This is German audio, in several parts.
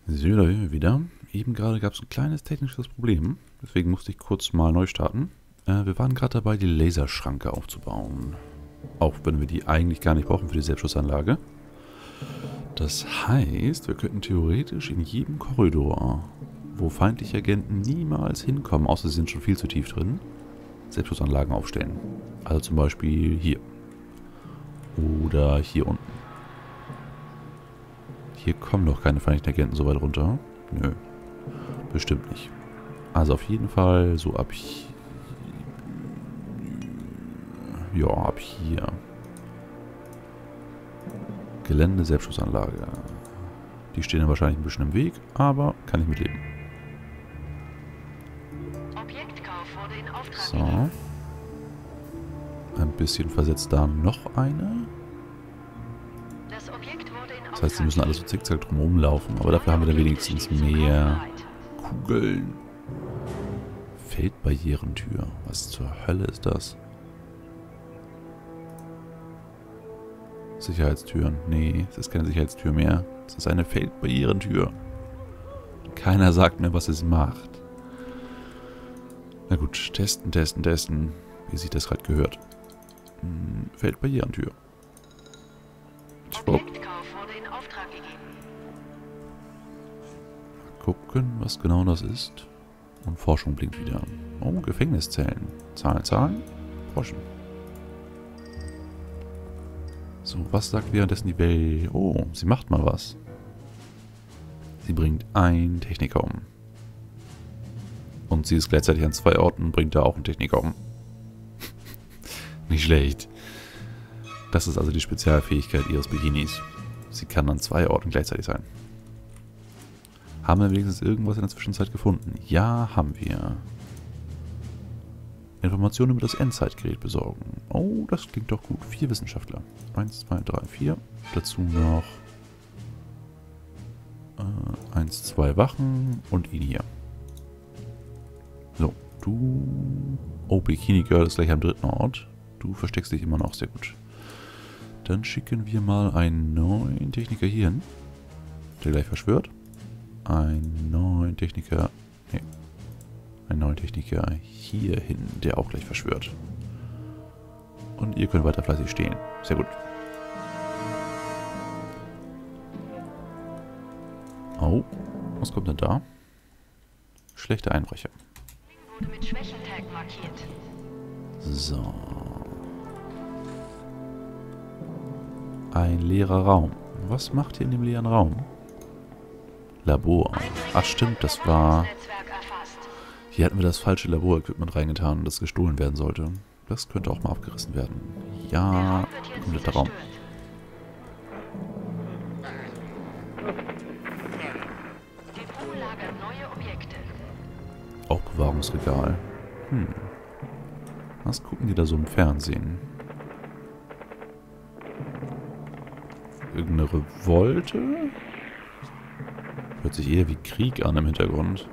So, da sind wir wieder. Eben gerade gab es ein kleines technisches Problem. Deswegen musste ich kurz mal neu starten. Wir waren gerade dabei, die Laserschranke aufzubauen. Auch wenn wir die eigentlich gar nicht brauchen für die Selbstschussanlage. Das heißt, wir könnten theoretisch in jedem Korridor, wo feindliche Agenten niemals hinkommen, außer sie sind schon viel zu tief drin, Selbstschussanlagen aufstellen. Also zum Beispiel hier. Oder hier unten. Hier kommen doch keine feindlichen Agenten so weit runter. Nö. Bestimmt nicht. Also auf jeden Fall so ab hier. Ja, ab hier. Gelände, Selbstschussanlage. Die stehen ja wahrscheinlich ein bisschen im Weg, aber kann ich mitleben. So. Ein bisschen versetzt da noch eine. Das heißt, sie müssen alles so zickzack drumherum laufen, aber dafür haben wir dann wenigstens mehr Kugeln. Feldbarrierentür. Was zur Hölle ist das? Sicherheitstüren. Nee, es ist keine Sicherheitstür mehr. Es ist eine Feldbarrierentür. Keiner sagt mir, was es macht. Na gut, testen, testen, testen. Wie sich das gerade gehört. Feldbarrierentür. Mal gucken, was genau das ist. Und Forschung blinkt wieder. Oh, Gefängniszellen. Zahlen, Zahlen. Forschen. So, was sagt währenddessen die Bell? Oh, sie macht mal was. Sie bringt einen Techniker um. Und sie ist gleichzeitig an 2 Orten und bringt da auch einen Techniker um. Nicht schlecht. Das ist also die Spezialfähigkeit ihres Bikinis. Sie kann an 2 Orten gleichzeitig sein. Haben wir wenigstens irgendwas in der Zwischenzeit gefunden? Ja, haben wir. Informationen über das Endzeitgerät besorgen. Oh, das klingt doch gut. 4 Wissenschaftler. 1, 2, 3, 4. Dazu noch 1, 2 Wachen und ihn hier. So, du... Oh, Bikini Girl ist gleich am 3. Ort. Du versteckst dich immer noch. Sehr gut. Dann schicken wir mal einen neuen Techniker hier hin, der gleich verschwört. Einen neuen Techniker... Nee. Einen neuen Techniker hier hin, der auch gleich verschwört. Und ihr könnt weiter fleißig stehen. Sehr gut. Oh, was kommt denn da? Schlechte Einbrecher. Wurde mit Schwächentag markiert. So. Ein leerer Raum. Was macht ihr in dem leeren Raum? Labor. Ach stimmt, das war... Hier hatten wir das falsche Laborequipment reingetan, das gestohlen werden sollte. Das könnte auch mal abgerissen werden. Ja, kompletter Raum. Aufbewahrungsregal. Was gucken die da so im Fernsehen? Irgendeine Revolte? Hört sich eher wie Krieg an im Hintergrund.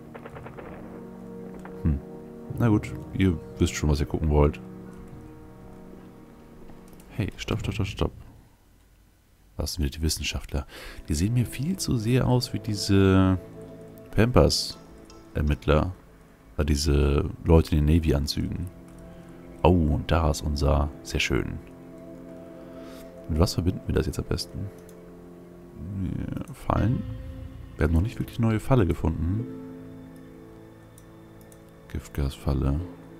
Na gut, ihr wisst schon, was ihr gucken wollt. Hey, stopp, stopp, stopp, stopp. Was sind die Wissenschaftler? Die sehen mir viel zu sehr aus wie diese Pampers-Ermittler. Diese Leute in den Navy-Anzügen. Oh, und da ist unser... Sehr schön. Mit was verbinden wir das jetzt am besten? Fallen? Wir haben noch nicht wirklich eine neue Falle gefunden. Giftgasfalle.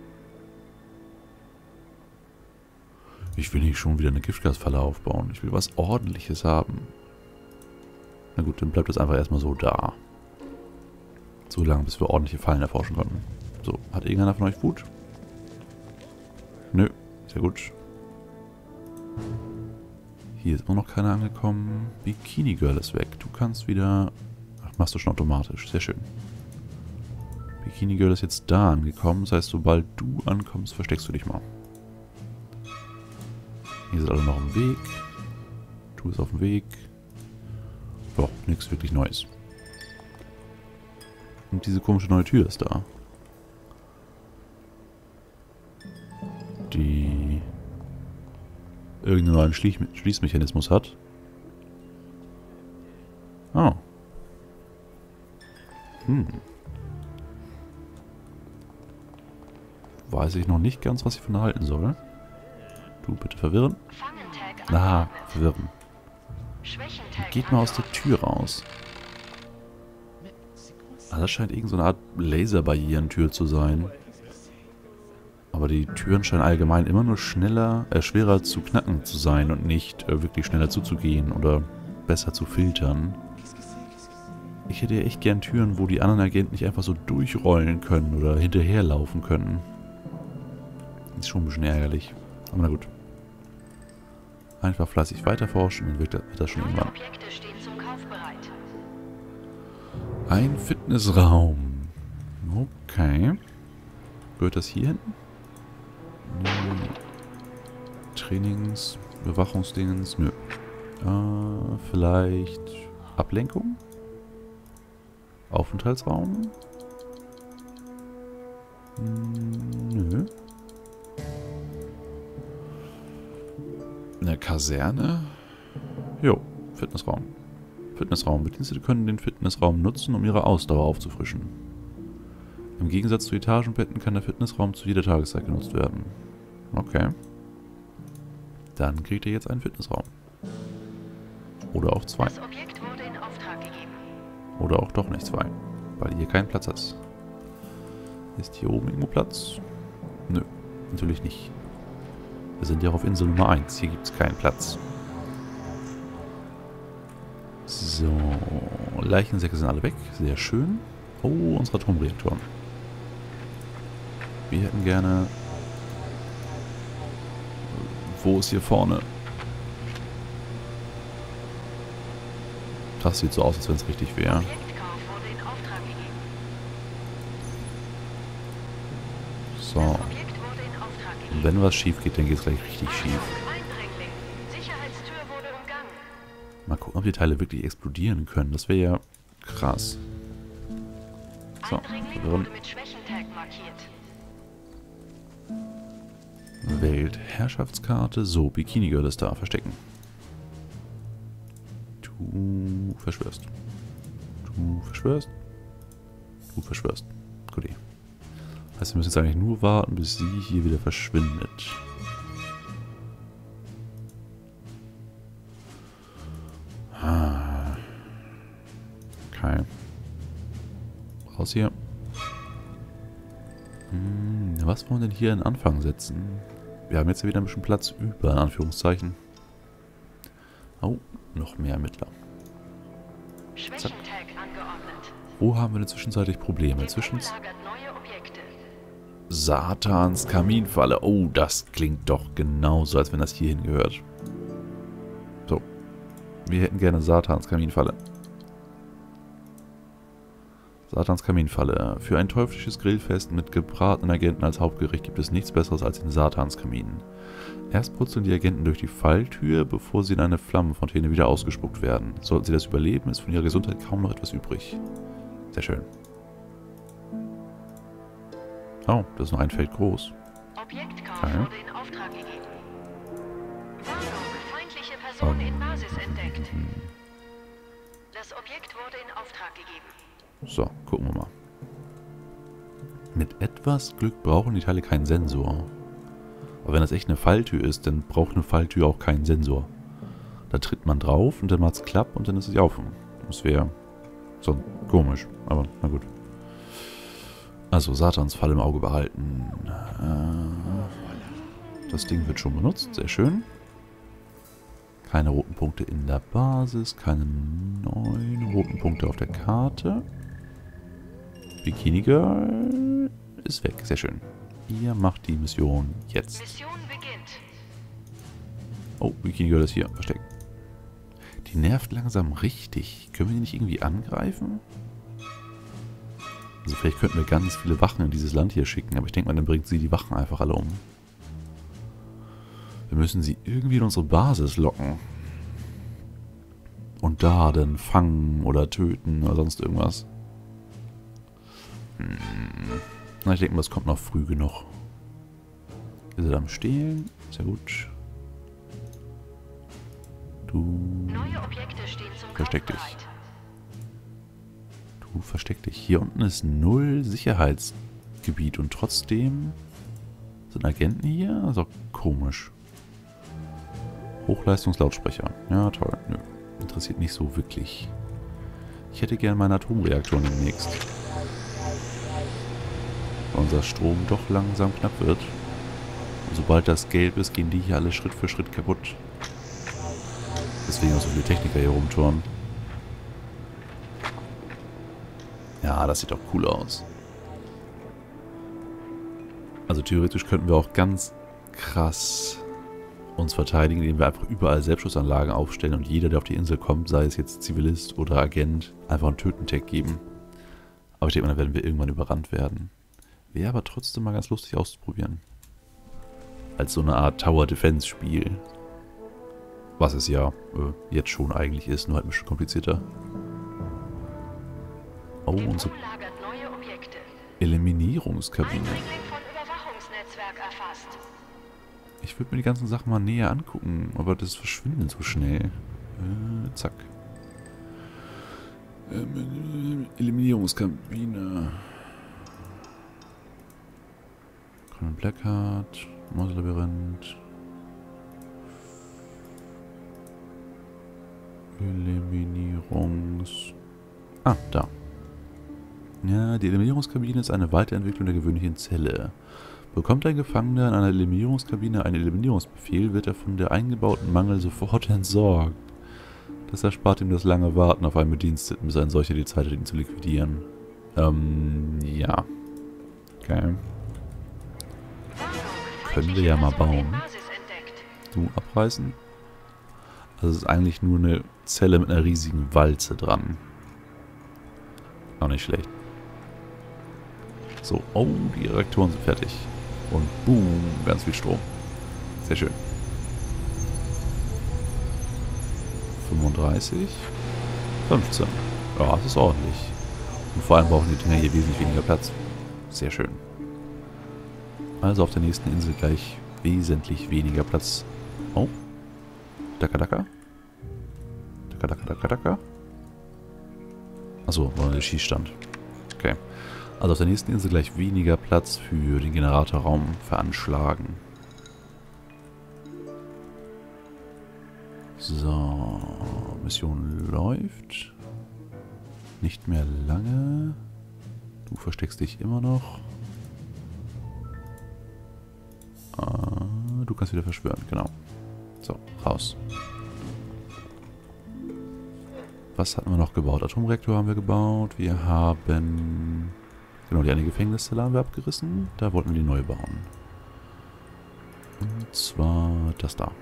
Ich will nicht schon wieder eine Giftgasfalle aufbauen. Ich will was Ordentliches haben. Na gut, dann bleibt das einfach erstmal so da. So lange, bis wir ordentliche Fallen erforschen konnten. So, hat irgendeiner von euch Wut? Nö, sehr gut. Hier ist immer noch keiner angekommen. Bikini Girl ist weg. Du kannst wieder... Ach, machst du schon automatisch. Sehr schön. Bikini Girl ist jetzt da angekommen. Das heißt, sobald du ankommst, versteckst du dich mal. Hier sind alle noch im Weg. Du bist auf dem Weg. Doch, nichts wirklich Neues. Und diese komische neue Tür ist da. Die irgendeinen neuen Schließmechanismus hat. Oh. Weiß ich noch nicht ganz, was ich von halten soll. Du, bitte verwirren. Fangentag Na, angeordnet. verwirren. Schwächentag Geht mal aus der angeordnet. Tür raus. Ah, das scheint irgend so eine Art Laserbarrierentür zu sein. Aber die Türen scheinen allgemein immer nur schwerer zu knacken zu sein und nicht wirklich schneller zuzugehen oder besser zu filtern. Ich hätte ja echt gern Türen, wo die anderen Agenten nicht einfach so durchrollen können oder hinterherlaufen können. Ist schon ein bisschen ärgerlich. Aber na gut. Einfach fleißig weiterforschen, dann wird das schon Neue irgendwann. Objekte stehen zum Kauf bereit. Ein Fitnessraum. Okay. Gehört das hier hinten? Nee. Trainings, Bewachungsdingens, nö. Vielleicht Ablenkung? Aufenthaltsraum? Nö. Eine Kaserne? Jo, Fitnessraum. Fitnessraum. Bedienstete können den Fitnessraum nutzen, um ihre Ausdauer aufzufrischen. Im Gegensatz zu Etagenbetten kann der Fitnessraum zu jeder Tageszeit genutzt werden. Okay. Dann kriegt ihr jetzt einen Fitnessraum. Oder auch zwei. Das Objekt wurde in Auftrag gegeben. Oder auch doch nicht zwei. Weil hier kein Platz ist. Ist hier oben irgendwo Platz? Nö, natürlich nicht. Wir sind ja auf Insel Nummer 1. Hier gibt es keinen Platz. So. Leichensäcke sind alle weg. Sehr schön. Oh, unser Atomreaktor. Wir hätten gerne... Wo ist hier vorne? Das sieht so aus, als wenn es richtig wäre. Objektkauf wurde in Auftrag gegeben. So. Das Objekt wurde in Auftrag gegeben. Und wenn was schief geht, dann geht es gleich richtig schief. Eindringling. Sicherheitstür wurde umgangen. Mal gucken, ob die Teile wirklich explodieren können. Das wäre ja krass. So, Eindringling verwirren. wurde mit Schwächentag markiert. Wählt Herrschaftskarte. So, Bikini Girl ist da. Verstecken. Du verschwörst. Du verschwörst. Du verschwörst. Gut. Heißt, wir müssen jetzt eigentlich nur warten, bis sie hier wieder verschwindet. Okay. Raus hier. Was wollen wir denn hier in Anfang setzen? Wir haben jetzt ja wieder ein bisschen Platz über, in Anführungszeichen. Oh, noch mehr Ermittler. Schwächentag angeordnet. Wo haben wir denn zwischenzeitlich Probleme? Deckung lagert neue Objekte. Satans Kaminfalle. Oh, das klingt doch genauso, als wenn das hierhin gehört. So. Wir hätten gerne Satans Kaminfalle. Satans Kaminfalle. Für ein teuflisches Grillfest mit gebratenen Agenten als Hauptgericht gibt es nichts Besseres als den Satans Kamin. Erst purzeln die Agenten durch die Falltür, bevor sie in eine Flammenfontäne wieder ausgespuckt werden. Sollten sie das überleben, ist von ihrer Gesundheit kaum noch etwas übrig. Sehr schön. Oh, das ist noch ein Feld groß. Objektkauf Okay. wurde in Auftrag gegeben. Warnung, feindliche Person in Basis entdeckt. Das Objekt wurde in Auftrag gegeben. So, gucken wir mal. Mit etwas Glück brauchen die Teile keinen Sensor. Aber wenn das echt eine Falltür ist, dann braucht eine Falltür auch keinen Sensor. Da tritt man drauf und dann macht's klapp und dann ist es offen. Das wäre so komisch, aber na gut. Also Satans Fall im Auge behalten. Das Ding wird schon benutzt, sehr schön. Keine roten Punkte in der Basis, keine neuen roten Punkte auf der Karte. Bikini Girl ist weg, sehr schön. Ihr macht die Mission jetzt. Mission beginnt. Oh, Bikini Girl ist hier, versteckt. Die nervt langsam richtig. Können wir die nicht irgendwie angreifen? Also vielleicht könnten wir ganz viele Wachen in dieses Land hier schicken, aber ich denke mal, dann bringt sie die Wachen einfach alle um. Wir müssen sie irgendwie in unsere Basis locken. Und da dann fangen oder töten oder sonst irgendwas. Na, ich denke mal, das kommt noch früh genug. Ihr seid am Stehlen. Sehr gut. Du Neue Objekte stehen zum Kauf versteck dich. bereit. Du versteck dich. Hier unten ist 0 Sicherheitsgebiet und trotzdem sind Agenten hier? Das ist doch komisch. Hochleistungslautsprecher. Ja, toll. Nö. Interessiert nicht so wirklich. Ich hätte gern meinen Atomreaktor demnächst. Weil unser Strom doch langsam knapp wird. Und sobald das gelb ist, gehen die hier alle Schritt für Schritt kaputt. Deswegen auch so viele Techniker hier rumturnen. Ja, das sieht doch cool aus. Also theoretisch könnten wir auch ganz krass uns verteidigen, indem wir einfach überall Selbstschussanlagen aufstellen und jeder, der auf die Insel kommt, sei es jetzt Zivilist oder Agent, einfach einen Töten-Tag geben. Aber ich denke mal, dann werden wir irgendwann überrannt werden. Wäre aber trotzdem mal ganz lustig auszuprobieren. Als so eine Art Tower-Defense-Spiel. Was es ja jetzt schon eigentlich ist, nur halt ein bisschen komplizierter. Oh, unsere Eliminierungskabine. Ich würde mir die ganzen Sachen mal näher angucken, aber das verschwindet so schnell. Zack. Eliminierungskabine. Conan Blackheart. Mauslabyrinth. Ah, da. Ja, die Eliminierungskabine ist eine Weiterentwicklung der gewöhnlichen Zelle. Bekommt ein Gefangener in einer Eliminierungskabine einen Eliminierungsbefehl, wird er von der eingebauten Mangel sofort entsorgt. Das erspart ihm das lange Warten auf einen Bediensteten, bis ein solcher die Zeit hat, ihn zu liquidieren. Ja. Okay. Können wir ja mal bauen. Du abreißen? Also es ist eigentlich nur eine Zelle mit einer riesigen Walze dran. Auch nicht schlecht. So, oh, die Reaktoren sind fertig. Und boom, ganz viel Strom. Sehr schön. 35. 15. Ja, das ist ordentlich. Und vor allem brauchen die Dinger hier wesentlich weniger Platz. Sehr schön. Also auf der nächsten Insel gleich wesentlich weniger Platz. Oh. Daka Daka. Daka Daka Daka Daka. Achso, war der Schießstand. Okay. Also auf der nächsten Insel gleich weniger Platz für den Generatorraum veranschlagen. So. Mission läuft. Nicht mehr lange. Du versteckst dich immer noch. Du kannst wieder verschwören, genau. So, raus. Was hatten wir noch gebaut? Atomreaktor haben wir gebaut. Wir haben... Genau, die eine Gefängniszelle haben wir abgerissen. Da wollten wir die neu bauen. Und zwar das da.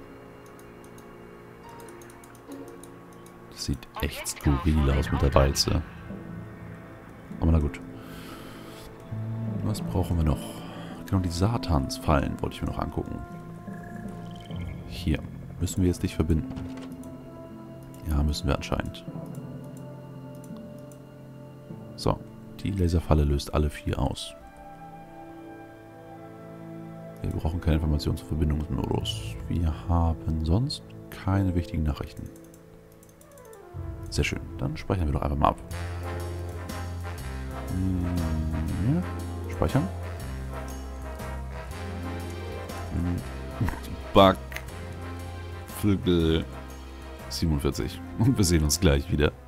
Das sieht echt skurril aus mit der Walze. Aber na gut. Was brauchen wir noch? Genau, die Satansfallen wollte ich mir noch angucken. Hier. Müssen wir jetzt dich verbinden? Ja, müssen wir anscheinend. So. Die Laserfalle löst alle 4 aus. Wir brauchen keine Informationen zum Verbindungsmodus. Wir haben sonst keine wichtigen Nachrichten. Sehr schön. Dann speichern wir doch einfach mal ab. Ja. Speichern. Bug. Vögel 47. Und wir sehen uns gleich wieder.